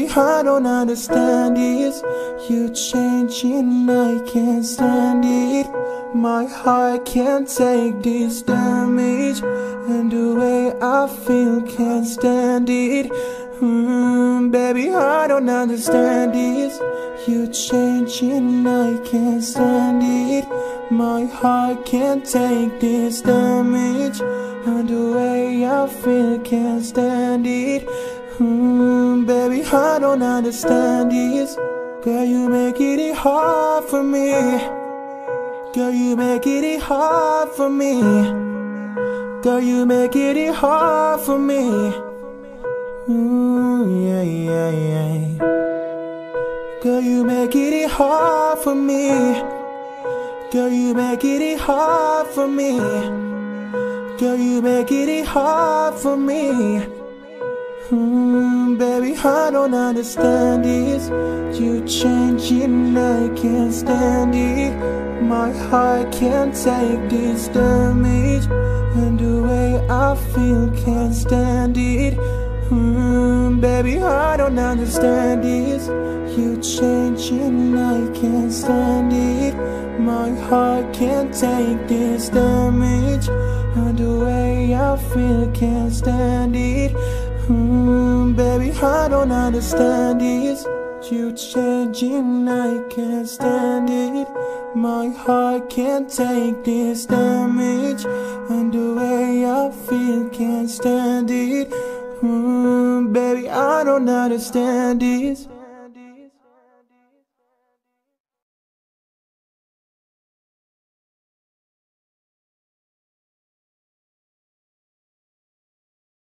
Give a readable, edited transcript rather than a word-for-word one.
Baby, I don't understand this. You changing, I can't stand it. My heart can't take this damage, and the way I feel can't stand it. Baby, I don't understand this. You changing, I can't stand it. My heart can't take this damage, and the way I feel can't stand it. Baby, I don't understand this. Girl, you make it hard for me. Girl, you make it hard for me. Girl, you make it hard for me. Yeah, yeah, yeah. Girl, you make it hard for me. Girl, you make it hard for me. Girl, you make it hard for me. Baby, I don't understand this. You changing, I can't stand it. My heart can't take this damage, and the way I feel can't stand it. Baby, I don't understand this. You changing, I can't stand it. My heart can't take this damage, and the way I feel can't stand it. Baby, I don't understand this. You changing, I can't stand it. My heart can't take this damage, and the way I feel can't stand it. Baby, I don't understand this.